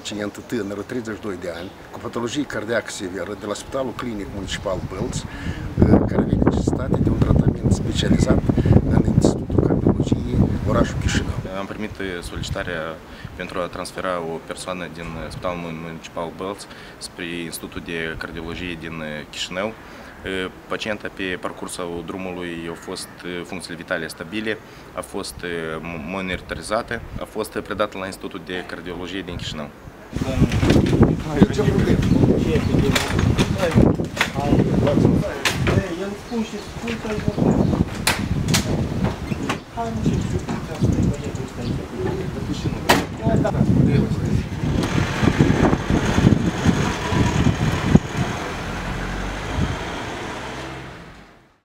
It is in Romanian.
pacientă tânără, 32 de ani, cu patologie cardiacă severă, de la Spitalul Clinic Municipal Bălți, care avea necesitate de un tratament specializat în Institutul Cardiologiei orașul Chișinău. Am primit solicitarea pentru a transfera o persoană din Spitalul Municipal Bălți spre Institutul de Cardiologie din Chișinău. Pacienta pe parcursul drumului au fost funcțiile vitale stabile, a fost monitorizată, a fost predată la Institutul de Cardiologie din Chișinău. Hai,